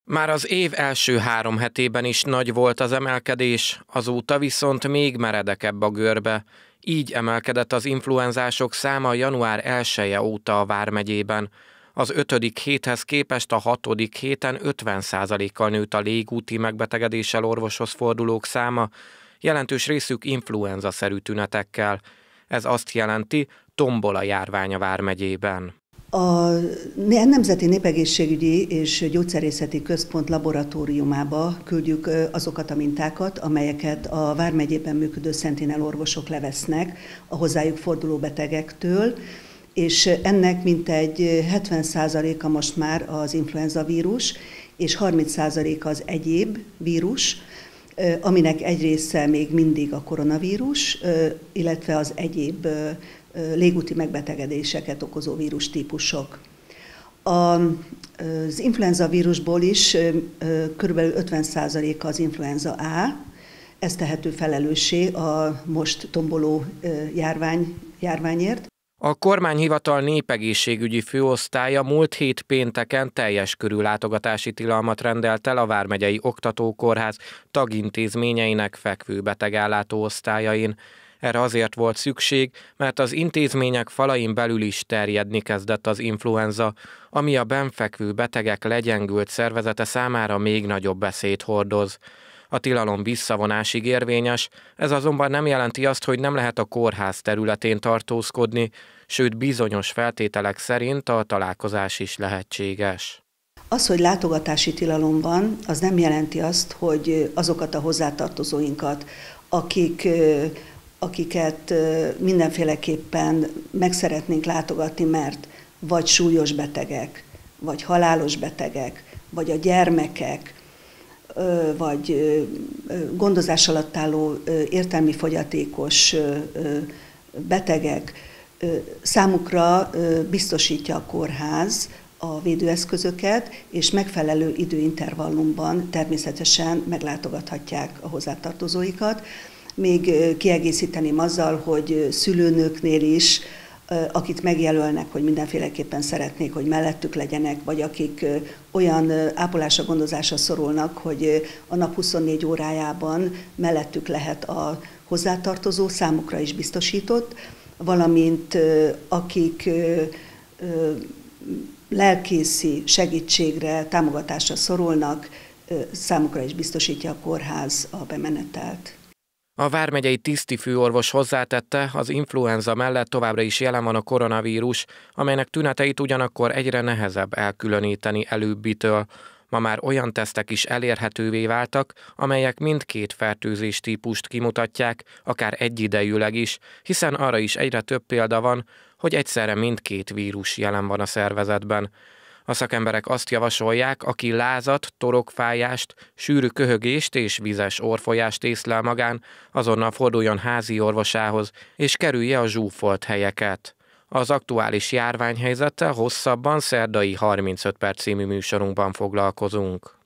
Már az év első 3 hetében is nagy volt az emelkedés, azóta viszont még meredekebb a görbe. Így emelkedett az influenzások száma január 1-e óta a vármegyében. Az 5. héthez képest a 6. héten 50%-kal nőtt a légúti megbetegedéssel orvoshoz fordulók száma, jelentős részük influenza-szerű tünetekkel. Ez azt jelenti, tombol a járvány a vármegyében. A Nemzeti Népegészségügyi és Gyógyszerészeti Központ laboratóriumába küldjük azokat a mintákat, amelyeket a vármegyében működő Sentinel orvosok levesznek a hozzájuk forduló betegektől, és ennek mintegy 70%-a most már az influenza vírus, és 30% az egyéb vírus, aminek egy része még mindig a koronavírus, illetve az egyéb légúti megbetegedéseket okozó vírustípusok. Az influenza vírusból is kb. 50% az influenza A, ez tehető felelőssé a most tomboló járványért. A kormányhivatal népegészségügyi főosztálya múlt hét pénteken teljes körű látogatási tilalmat rendelt el a vármegyei oktatókórház tagintézményeinek fekvő betegellátó osztályain. Erre azért volt szükség, mert az intézmények falain belül is terjedni kezdett az influenza, ami a bennfekvő betegek legyengült szervezete számára még nagyobb veszélyt hordoz. A tilalom visszavonásig érvényes, ez azonban nem jelenti azt, hogy nem lehet a kórház területén tartózkodni, sőt bizonyos feltételek szerint a találkozás is lehetséges. Az, hogy látogatási tilalom van, az nem jelenti azt, hogy azokat a hozzátartozóinkat, akiket mindenféleképpen meg szeretnénk látogatni, mert vagy súlyos betegek, vagy halálos betegek, vagy a gyermekek, vagy gondozás alatt álló értelmi fogyatékos betegek, számukra biztosítja a kórház a védőeszközöket, és megfelelő időintervallumban természetesen meglátogathatják a hozzátartozóikat. Még kiegészíteném azzal, hogy szülőnőknél is, akit megjelölnek, hogy mindenféleképpen szeretnék, hogy mellettük legyenek, vagy akik olyan ápolásra, gondozásra szorulnak, hogy a nap 24 órájában mellettük lehet a hozzátartozó, számukra is biztosított, valamint akik lelkészi segítségre, támogatásra szorulnak, számukra is biztosítja a kórház a bemenetelt. A vármegyei tisztifőorvos hozzátette, az influenza mellett továbbra is jelen van a koronavírus, amelynek tüneteit ugyanakkor egyre nehezebb elkülöníteni előbbitől. Ma már olyan tesztek is elérhetővé váltak, amelyek mindkét fertőzés típust kimutatják, akár egyidejűleg is, hiszen arra is egyre több példa van, hogy egyszerre mindkét vírus jelen van a szervezetben. A szakemberek azt javasolják, aki lázat, torokfájást, sűrű köhögést és vizes orrfolyást észlel magán, azonnal forduljon házi orvosához, és kerülje a zsúfolt helyeket. Az aktuális járványhelyzettel hosszabban szerdai 35 perc című műsorunkban foglalkozunk.